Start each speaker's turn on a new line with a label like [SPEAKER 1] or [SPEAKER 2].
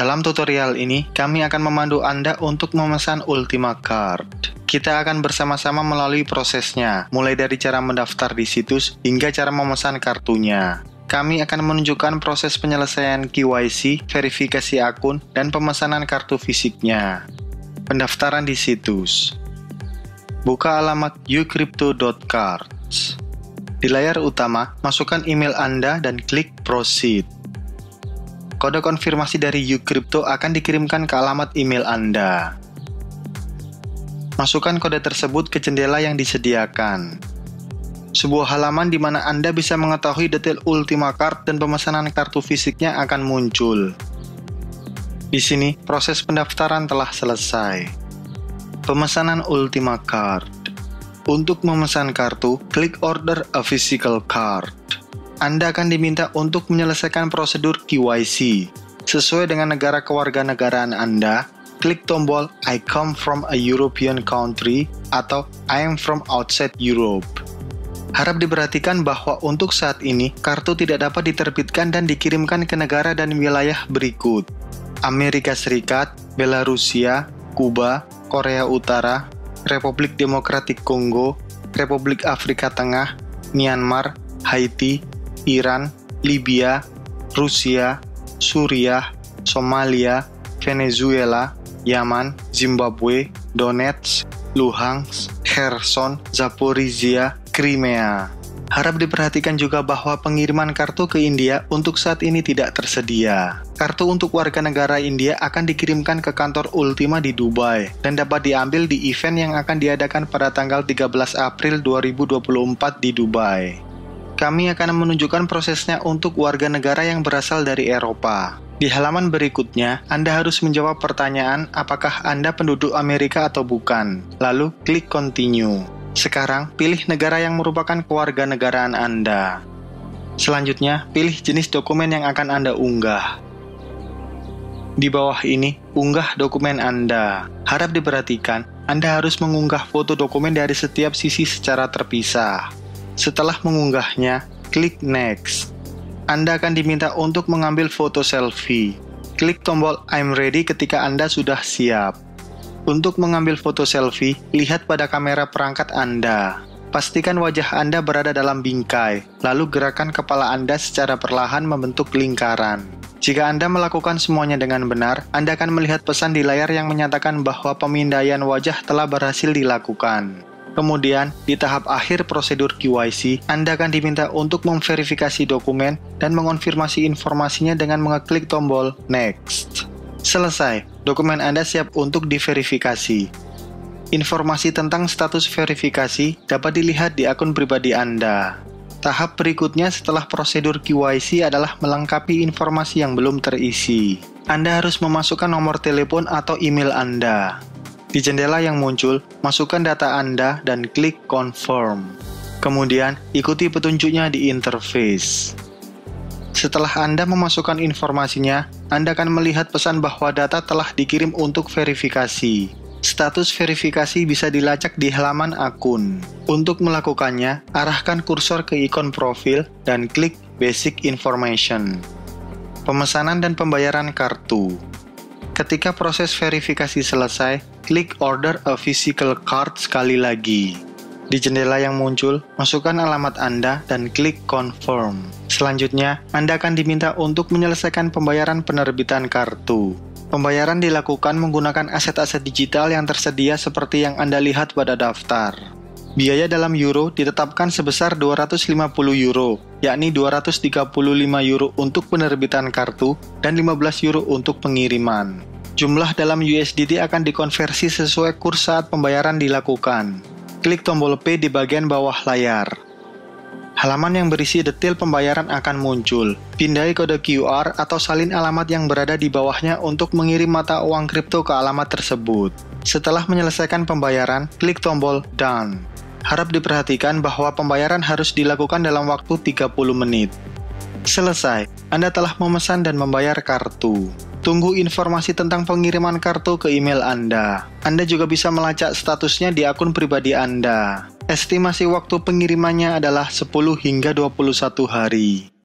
[SPEAKER 1] Dalam tutorial ini, kami akan memandu Anda untuk memesan Ultima Card. Kita akan bersama-sama melalui prosesnya, mulai dari cara mendaftar di situs hingga cara memesan kartunya. Kami akan menunjukkan proses penyelesaian KYC, verifikasi akun, dan pemesanan kartu fisiknya. Pendaftaran di situs. Buka alamat ucrypto.cards. Di layar utama, masukkan email Anda dan klik Proceed. Kode konfirmasi dari ucrypto akan dikirimkan ke alamat email Anda. Masukkan kode tersebut ke jendela yang disediakan. Sebuah halaman di mana Anda bisa mengetahui detail Ultima Card dan pemesanan kartu fisiknya akan muncul. Di sini, proses pendaftaran telah selesai. Pemesanan Ultima Card. Untuk memesan kartu, klik Order a Physical Card. Anda akan diminta untuk menyelesaikan prosedur KYC. Sesuai dengan negara kewarganegaraan Anda, klik tombol I come from a European country atau I am from outside Europe. Harap diperhatikan bahwa untuk saat ini, kartu tidak dapat diterbitkan dan dikirimkan ke negara dan wilayah berikut: Amerika Serikat, Belarusia, Kuba, Korea Utara, Republik Demokratik Kongo, Republik Afrika Tengah, Myanmar, Haiti, Iran, Libya, Rusia, Suriah, Somalia, Venezuela, Yaman, Zimbabwe, Donetsk, Luhansk, Kherson, Zaporizhia, Crimea. Harap diperhatikan juga bahwa pengiriman kartu ke India untuk saat ini tidak tersedia. Kartu untuk warga negara India akan dikirimkan ke kantor Ultima di Dubai dan dapat diambil di event yang akan diadakan pada tanggal 13 April 2024 di Dubai. Kami akan menunjukkan prosesnya untuk warga negara yang berasal dari Eropa. Di halaman berikutnya, Anda harus menjawab pertanyaan apakah Anda penduduk Amerika atau bukan. Lalu, klik Continue. Sekarang, pilih negara yang merupakan kewarganegaraan Anda. Selanjutnya, pilih jenis dokumen yang akan Anda unggah. Di bawah ini, unggah dokumen Anda. Harap diperhatikan, Anda harus mengunggah foto dokumen dari setiap sisi secara terpisah. Setelah mengunggahnya, klik Next. Anda akan diminta untuk mengambil foto selfie. Klik tombol I'm ready ketika Anda sudah siap. Untuk mengambil foto selfie, lihat pada kamera perangkat Anda. Pastikan wajah Anda berada dalam bingkai, lalu gerakan kepala Anda secara perlahan membentuk lingkaran. Jika Anda melakukan semuanya dengan benar, Anda akan melihat pesan di layar yang menyatakan bahwa pemindaian wajah telah berhasil dilakukan. Kemudian, di tahap akhir prosedur KYC, Anda akan diminta untuk memverifikasi dokumen dan mengonfirmasi informasinya dengan mengeklik tombol Next. Selesai, dokumen Anda siap untuk diverifikasi. Informasi tentang status verifikasi dapat dilihat di akun pribadi Anda. Tahap berikutnya setelah prosedur KYC adalah melengkapi informasi yang belum terisi. Anda harus memasukkan nomor telepon atau email Anda. Di jendela yang muncul, masukkan data Anda dan klik Confirm. Kemudian, ikuti petunjuknya di interface. Setelah Anda memasukkan informasinya, Anda akan melihat pesan bahwa data telah dikirim untuk verifikasi. Status verifikasi bisa dilacak di halaman akun. Untuk melakukannya, arahkan kursor ke ikon profil dan klik Basic Information. Pemesanan dan pembayaran kartu. Ketika proses verifikasi selesai, klik Order a Physical Card sekali lagi. Di jendela yang muncul, masukkan alamat Anda dan klik Confirm. Selanjutnya, Anda akan diminta untuk menyelesaikan pembayaran penerbitan kartu. Pembayaran dilakukan menggunakan aset-aset digital yang tersedia seperti yang Anda lihat pada daftar. Biaya dalam euro ditetapkan sebesar 250 euro, yakni 235 euro untuk penerbitan kartu dan 15 euro untuk pengiriman. Jumlah dalam USDT akan dikonversi sesuai kurs saat pembayaran dilakukan. Klik tombol P di bagian bawah layar. Halaman yang berisi detail pembayaran akan muncul. Pindai kode QR atau salin alamat yang berada di bawahnya untuk mengirim mata uang kripto ke alamat tersebut. Setelah menyelesaikan pembayaran, klik tombol Done. Harap diperhatikan bahwa pembayaran harus dilakukan dalam waktu 30 menit. Selesai, Anda telah memesan dan membayar kartu. Tunggu informasi tentang pengiriman kartu ke email Anda. Anda juga bisa melacak statusnya di akun pribadi Anda. Estimasi waktu pengirimannya adalah 10 hingga 21 hari.